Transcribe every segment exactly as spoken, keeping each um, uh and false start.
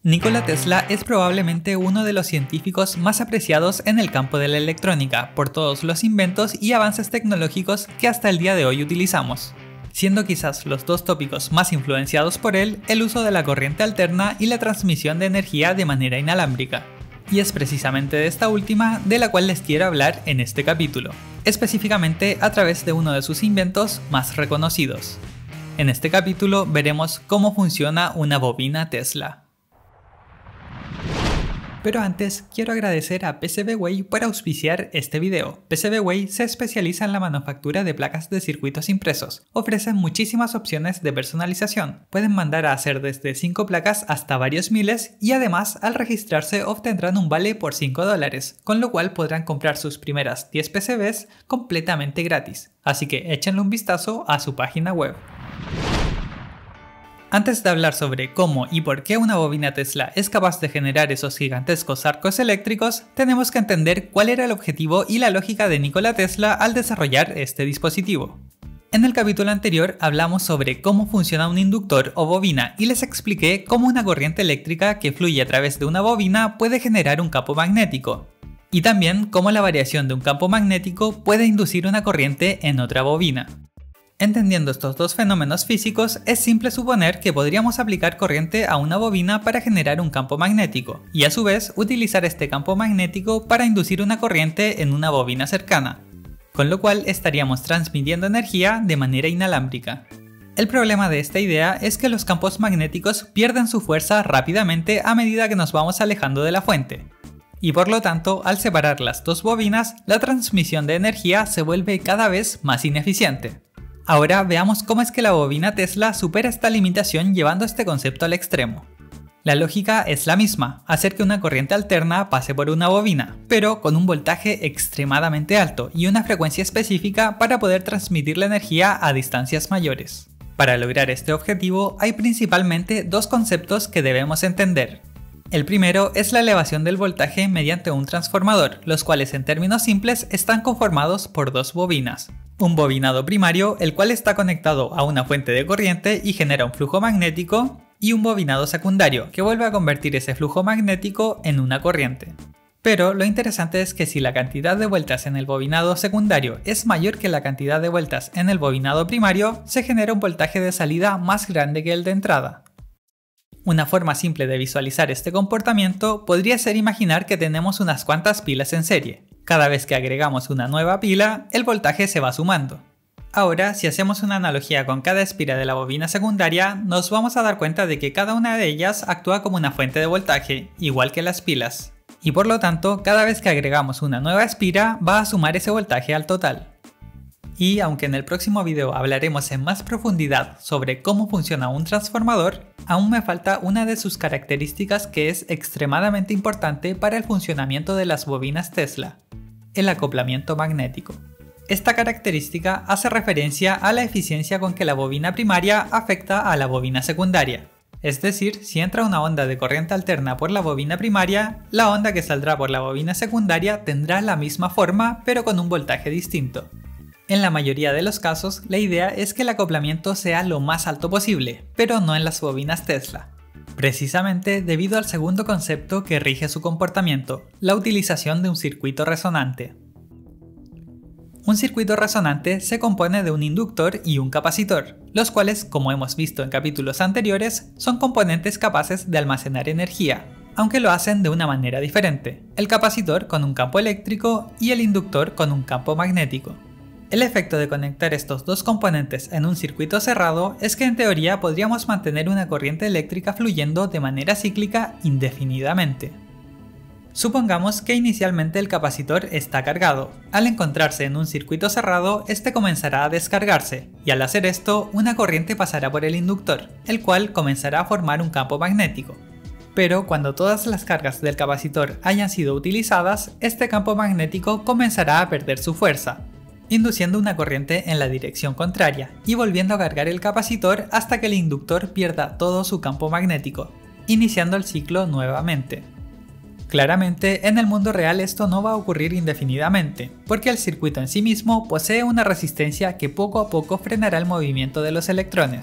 Nikola Tesla es probablemente uno de los científicos más apreciados en el campo de la electrónica por todos los inventos y avances tecnológicos que hasta el día de hoy utilizamos, siendo quizás los dos tópicos más influenciados por él el uso de la corriente alterna y la transmisión de energía de manera inalámbrica. Y es precisamente de esta última de la cual les quiero hablar en este capítulo, específicamente a través de uno de sus inventos más reconocidos. En este capítulo veremos cómo funciona una bobina Tesla. Pero antes, quiero agradecer a PCBWay por auspiciar este video. PCBWay se especializa en la manufactura de placas de circuitos impresos. Ofrecen muchísimas opciones de personalización. Pueden mandar a hacer desde cinco placas hasta varios miles y además al registrarse obtendrán un vale por cinco dólares, con lo cual podrán comprar sus primeras diez P C Bs completamente gratis. Así que échenle un vistazo a su página web. Antes de hablar sobre cómo y por qué una bobina Tesla es capaz de generar esos gigantescos arcos eléctricos, tenemos que entender cuál era el objetivo y la lógica de Nikola Tesla al desarrollar este dispositivo. En el capítulo anterior hablamos sobre cómo funciona un inductor o bobina y les expliqué cómo una corriente eléctrica que fluye a través de una bobina puede generar un campo magnético, y también cómo la variación de un campo magnético puede inducir una corriente en otra bobina. Entendiendo estos dos fenómenos físicos, es simple suponer que podríamos aplicar corriente a una bobina para generar un campo magnético, y a su vez utilizar este campo magnético para inducir una corriente en una bobina cercana, con lo cual estaríamos transmitiendo energía de manera inalámbrica. El problema de esta idea es que los campos magnéticos pierden su fuerza rápidamente a medida que nos vamos alejando de la fuente, y por lo tanto, al separar las dos bobinas, la transmisión de energía se vuelve cada vez más ineficiente. Ahora veamos cómo es que la bobina Tesla supera esta limitación llevando este concepto al extremo. La lógica es la misma, hacer que una corriente alterna pase por una bobina, pero con un voltaje extremadamente alto y una frecuencia específica para poder transmitir la energía a distancias mayores. Para lograr este objetivo hay principalmente dos conceptos que debemos entender. El primero es la elevación del voltaje mediante un transformador, los cuales en términos simples están conformados por dos bobinas. Un bobinado primario, el cual está conectado a una fuente de corriente y genera un flujo magnético, y un bobinado secundario, que vuelve a convertir ese flujo magnético en una corriente. Pero lo interesante es que si la cantidad de vueltas en el bobinado secundario es mayor que la cantidad de vueltas en el bobinado primario, se genera un voltaje de salida más grande que el de entrada. Una forma simple de visualizar este comportamiento podría ser imaginar que tenemos unas cuantas pilas en serie. Cada vez que agregamos una nueva pila, el voltaje se va sumando. Ahora, si hacemos una analogía con cada espira de la bobina secundaria, nos vamos a dar cuenta de que cada una de ellas actúa como una fuente de voltaje, igual que las pilas. Y por lo tanto, cada vez que agregamos una nueva espira, va a sumar ese voltaje al total. Y aunque en el próximo video hablaremos en más profundidad sobre cómo funciona un transformador, aún me falta una de sus características que es extremadamente importante para el funcionamiento de las bobinas Tesla: el acoplamiento magnético. Esta característica hace referencia a la eficiencia con que la bobina primaria afecta a la bobina secundaria. Es decir, si entra una onda de corriente alterna por la bobina primaria, la onda que saldrá por la bobina secundaria tendrá la misma forma pero con un voltaje distinto. En la mayoría de los casos, la idea es que el acoplamiento sea lo más alto posible, pero no en las bobinas Tesla. Precisamente debido al segundo concepto que rige su comportamiento, la utilización de un circuito resonante. Un circuito resonante se compone de un inductor y un capacitor, los cuales, como hemos visto en capítulos anteriores, son componentes capaces de almacenar energía, aunque lo hacen de una manera diferente, el capacitor con un campo eléctrico y el inductor con un campo magnético. El efecto de conectar estos dos componentes en un circuito cerrado es que en teoría podríamos mantener una corriente eléctrica fluyendo de manera cíclica indefinidamente. Supongamos que inicialmente el capacitor está cargado. Al encontrarse en un circuito cerrado, este comenzará a descargarse, y al hacer esto, una corriente pasará por el inductor, el cual comenzará a formar un campo magnético. Pero cuando todas las cargas del capacitor hayan sido utilizadas, este campo magnético comenzará a perder su fuerza, induciendo una corriente en la dirección contraria y volviendo a cargar el capacitor hasta que el inductor pierda todo su campo magnético, iniciando el ciclo nuevamente. Claramente, en el mundo real esto no va a ocurrir indefinidamente, porque el circuito en sí mismo posee una resistencia que poco a poco frenará el movimiento de los electrones,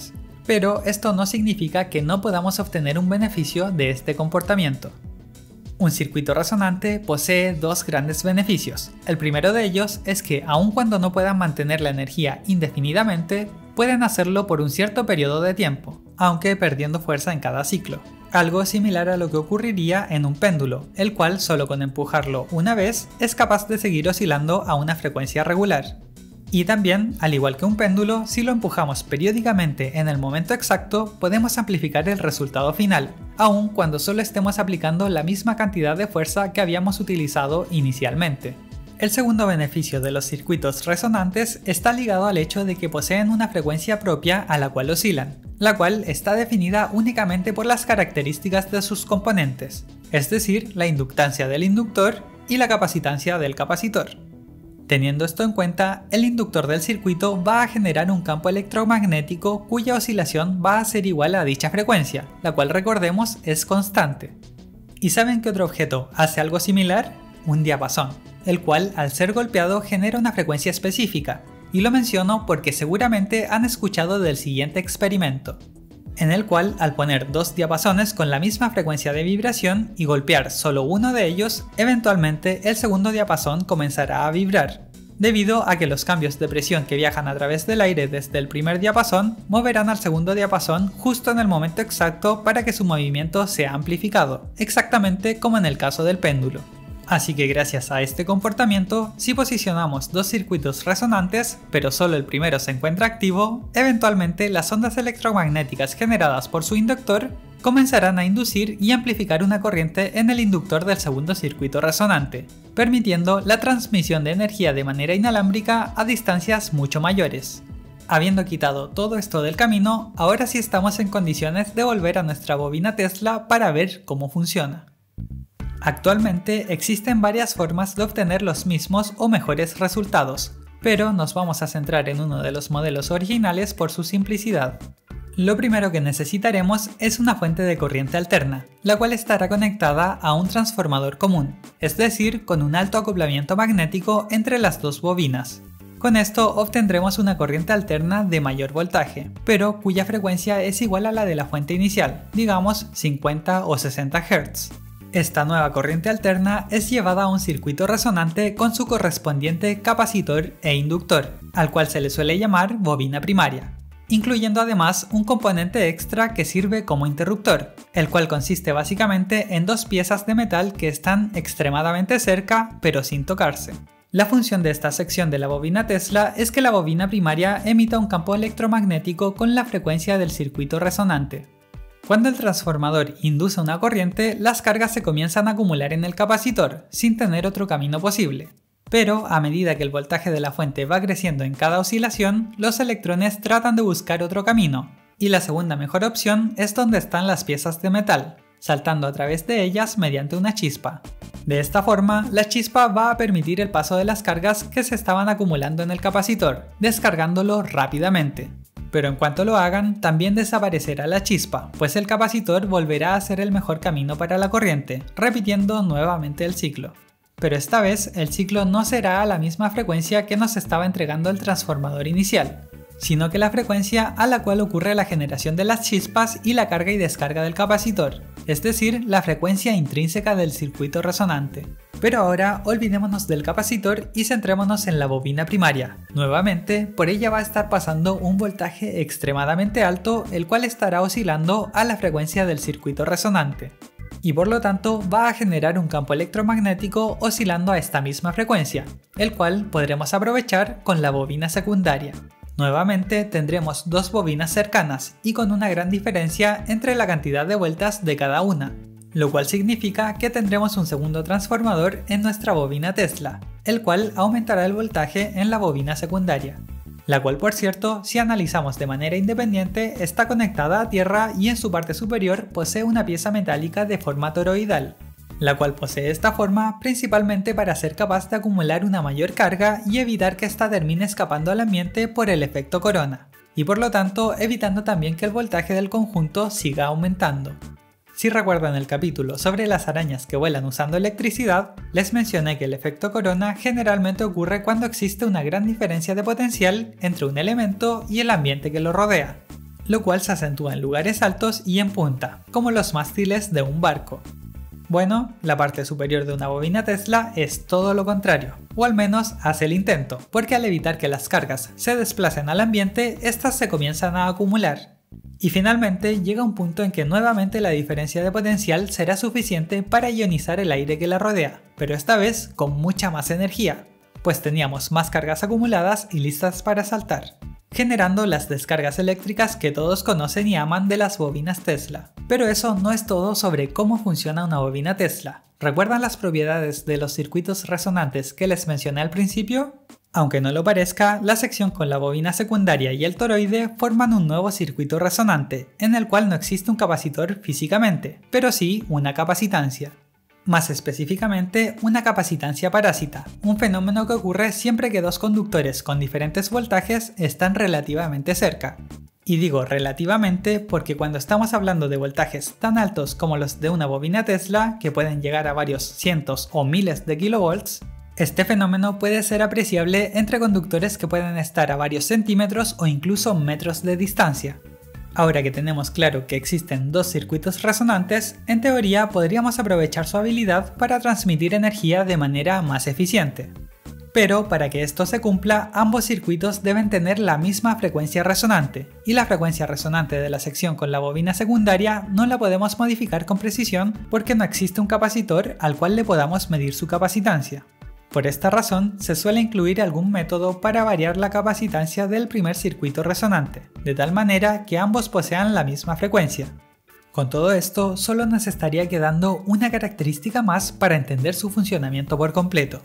pero esto no significa que no podamos obtener un beneficio de este comportamiento. Un circuito resonante posee dos grandes beneficios. El primero de ellos es que aun cuando no puedan mantener la energía indefinidamente, pueden hacerlo por un cierto periodo de tiempo, aunque perdiendo fuerza en cada ciclo. Algo similar a lo que ocurriría en un péndulo, el cual solo con empujarlo una vez es capaz de seguir oscilando a una frecuencia regular. Y también, al igual que un péndulo, si lo empujamos periódicamente en el momento exacto, podemos amplificar el resultado final, aun cuando solo estemos aplicando la misma cantidad de fuerza que habíamos utilizado inicialmente. El segundo beneficio de los circuitos resonantes está ligado al hecho de que poseen una frecuencia propia a la cual oscilan, la cual está definida únicamente por las características de sus componentes, es decir, la inductancia del inductor y la capacitancia del capacitor. Teniendo esto en cuenta, el inductor del circuito va a generar un campo electromagnético cuya oscilación va a ser igual a dicha frecuencia, la cual recordemos es constante. ¿Y saben qué otro objeto hace algo similar? Un diapasón, el cual al ser golpeado genera una frecuencia específica, y lo menciono porque seguramente han escuchado del siguiente experimento, en el cual al poner dos diapasones con la misma frecuencia de vibración y golpear solo uno de ellos, eventualmente el segundo diapasón comenzará a vibrar, debido a que los cambios de presión que viajan a través del aire desde el primer diapasón moverán al segundo diapasón justo en el momento exacto para que su movimiento sea amplificado, exactamente como en el caso del péndulo. Así que gracias a este comportamiento, si posicionamos dos circuitos resonantes, pero solo el primero se encuentra activo, eventualmente las ondas electromagnéticas generadas por su inductor comenzarán a inducir y amplificar una corriente en el inductor del segundo circuito resonante, permitiendo la transmisión de energía de manera inalámbrica a distancias mucho mayores. Habiendo quitado todo esto del camino, ahora sí estamos en condiciones de volver a nuestra bobina Tesla para ver cómo funciona. Actualmente existen varias formas de obtener los mismos o mejores resultados, pero nos vamos a centrar en uno de los modelos originales por su simplicidad. Lo primero que necesitaremos es una fuente de corriente alterna, la cual estará conectada a un transformador común, es decir, con un alto acoplamiento magnético entre las dos bobinas. Con esto obtendremos una corriente alterna de mayor voltaje, pero cuya frecuencia es igual a la de la fuente inicial, digamos cincuenta o sesenta hertz. Esta nueva corriente alterna es llevada a un circuito resonante con su correspondiente capacitor e inductor, al cual se le suele llamar bobina primaria, incluyendo además un componente extra que sirve como interruptor, el cual consiste básicamente en dos piezas de metal que están extremadamente cerca pero sin tocarse. La función de esta sección de la bobina Tesla es que la bobina primaria emita un campo electromagnético con la frecuencia del circuito resonante. Cuando el transformador induce una corriente, las cargas se comienzan a acumular en el capacitor, sin tener otro camino posible. Pero a medida que el voltaje de la fuente va creciendo en cada oscilación, los electrones tratan de buscar otro camino, y la segunda mejor opción es donde están las piezas de metal, saltando a través de ellas mediante una chispa. De esta forma, la chispa va a permitir el paso de las cargas que se estaban acumulando en el capacitor, descargándolo rápidamente. Pero en cuanto lo hagan, también desaparecerá la chispa, pues el capacitor volverá a ser el mejor camino para la corriente, repitiendo nuevamente el ciclo. Pero esta vez el ciclo no será a la misma frecuencia que nos estaba entregando el transformador inicial, sino que la frecuencia a la cual ocurre la generación de las chispas y la carga y descarga del capacitor, es decir, la frecuencia intrínseca del circuito resonante. Pero ahora olvidémonos del capacitor y centrémonos en la bobina primaria. Nuevamente, por ella va a estar pasando un voltaje extremadamente alto, el cual estará oscilando a la frecuencia del circuito resonante, y por lo tanto va a generar un campo electromagnético oscilando a esta misma frecuencia, el cual podremos aprovechar con la bobina secundaria. Nuevamente tendremos dos bobinas cercanas y con una gran diferencia entre la cantidad de vueltas de cada una, lo cual significa que tendremos un segundo transformador en nuestra bobina Tesla, el cual aumentará el voltaje en la bobina secundaria, la cual por cierto, si analizamos de manera independiente, está conectada a tierra y en su parte superior posee una pieza metálica de forma toroidal, la cual posee esta forma principalmente para ser capaz de acumular una mayor carga y evitar que ésta termine escapando al ambiente por el efecto corona, y por lo tanto evitando también que el voltaje del conjunto siga aumentando. Si recuerdan el capítulo sobre las arañas que vuelan usando electricidad, les mencioné que el efecto corona generalmente ocurre cuando existe una gran diferencia de potencial entre un elemento y el ambiente que lo rodea. lo cual se acentúa en lugares altos y en punta, como los mástiles de un barco. Bueno, la parte superior de una bobina Tesla es todo lo contrario, o al menos hace el intento, porque al evitar que las cargas se desplacen al ambiente, estas se comienzan a acumular. Y finalmente llega un punto en que nuevamente la diferencia de potencial será suficiente para ionizar el aire que la rodea, pero esta vez con mucha más energía, pues teníamos más cargas acumuladas y listas para saltar, generando las descargas eléctricas que todos conocen y aman de las bobinas Tesla. Pero eso no es todo sobre cómo funciona una bobina Tesla. ¿Recuerdan las propiedades de los circuitos resonantes que les mencioné al principio? Aunque no lo parezca, la sección con la bobina secundaria y el toroide forman un nuevo circuito resonante, en el cual no existe un capacitor físicamente, pero sí una capacitancia. Más específicamente, una capacitancia parásita, un fenómeno que ocurre siempre que dos conductores con diferentes voltajes están relativamente cerca. Y digo relativamente porque cuando estamos hablando de voltajes tan altos como los de una bobina Tesla, que pueden llegar a varios cientos o miles de kilovolts, este fenómeno puede ser apreciable entre conductores que pueden estar a varios centímetros o incluso metros de distancia. Ahora que tenemos claro que existen dos circuitos resonantes, en teoría podríamos aprovechar su habilidad para transmitir energía de manera más eficiente. Pero para que esto se cumpla, ambos circuitos deben tener la misma frecuencia resonante, y la frecuencia resonante de la sección con la bobina secundaria no la podemos modificar con precisión porque no existe un capacitor al cual le podamos medir su capacitancia. Por esta razón, se suele incluir algún método para variar la capacitancia del primer circuito resonante, de tal manera que ambos posean la misma frecuencia. Con todo esto, solo nos estaría quedando una característica más para entender su funcionamiento por completo.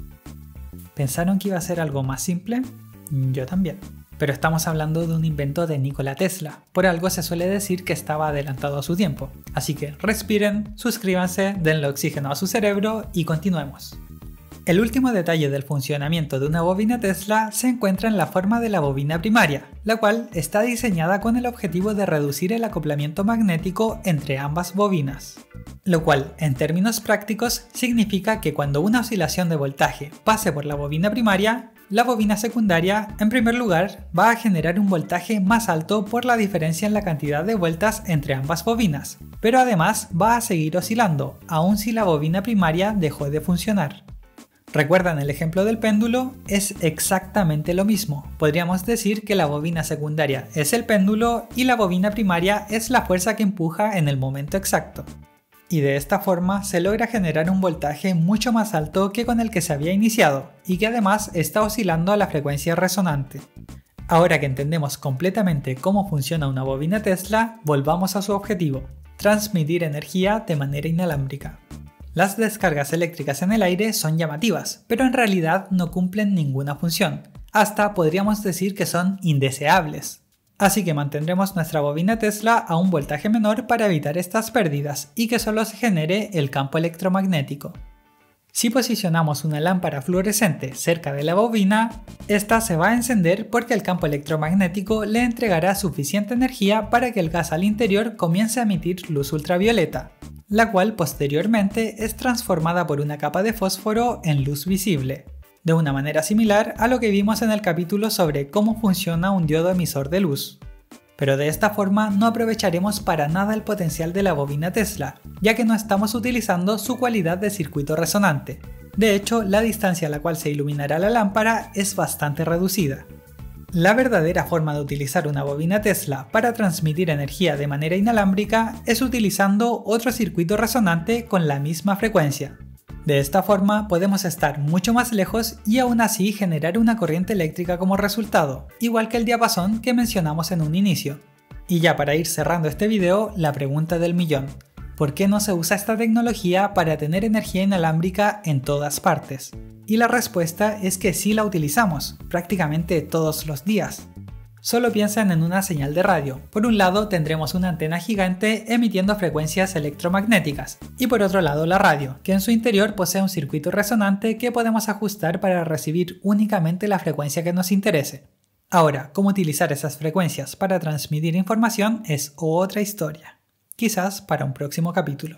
¿Pensaron que iba a ser algo más simple? Yo también. Pero estamos hablando de un invento de Nikola Tesla, por algo se suele decir que estaba adelantado a su tiempo. Así que respiren, suscríbanse, denle oxígeno a su cerebro y continuemos. El último detalle del funcionamiento de una bobina Tesla se encuentra en la forma de la bobina primaria, la cual está diseñada con el objetivo de reducir el acoplamiento magnético entre ambas bobinas. Lo cual, en términos prácticos, significa que cuando una oscilación de voltaje pase por la bobina primaria, la bobina secundaria, en primer lugar, va a generar un voltaje más alto por la diferencia en la cantidad de vueltas entre ambas bobinas, pero además va a seguir oscilando, aun si la bobina primaria dejó de funcionar. ¿Recuerdan el ejemplo del péndulo? Es exactamente lo mismo. Podríamos decir que la bobina secundaria es el péndulo y la bobina primaria es la fuerza que empuja en el momento exacto. Y de esta forma se logra generar un voltaje mucho más alto que con el que se había iniciado y que además está oscilando a la frecuencia resonante. Ahora que entendemos completamente cómo funciona una bobina Tesla, volvamos a su objetivo: transmitir energía de manera inalámbrica. Las descargas eléctricas en el aire son llamativas, pero en realidad no cumplen ninguna función. Hasta podríamos decir que son indeseables. Así que mantendremos nuestra bobina Tesla a un voltaje menor para evitar estas pérdidas y que solo se genere el campo electromagnético. Si posicionamos una lámpara fluorescente cerca de la bobina, esta se va a encender porque el campo electromagnético le entregará suficiente energía para que el gas al interior comience a emitir luz ultravioleta, la cual posteriormente es transformada por una capa de fósforo en luz visible, de una manera similar a lo que vimos en el capítulo sobre cómo funciona un diodo emisor de luz. Pero de esta forma no aprovecharemos para nada el potencial de la bobina Tesla, ya que no estamos utilizando su cualidad de circuito resonante. De hecho, la distancia a la cual se iluminará la lámpara es bastante reducida. La verdadera forma de utilizar una bobina Tesla para transmitir energía de manera inalámbrica es utilizando otro circuito resonante con la misma frecuencia. De esta forma podemos estar mucho más lejos y aún así generar una corriente eléctrica como resultado, igual que el diapasón que mencionamos en un inicio. Y ya para ir cerrando este video, la pregunta del millón: ¿por qué no se usa esta tecnología para tener energía inalámbrica en todas partes? Y la respuesta es que sí la utilizamos, prácticamente todos los días. Solo piensen en una señal de radio. Por un lado tendremos una antena gigante emitiendo frecuencias electromagnéticas, y por otro lado la radio, que en su interior posee un circuito resonante que podemos ajustar para recibir únicamente la frecuencia que nos interese. Ahora, cómo utilizar esas frecuencias para transmitir información es otra historia, quizás para un próximo capítulo.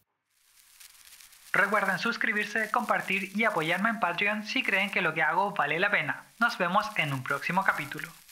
Recuerden suscribirse, compartir y apoyarme en Patreon si creen que lo que hago vale la pena. Nos vemos en un próximo capítulo.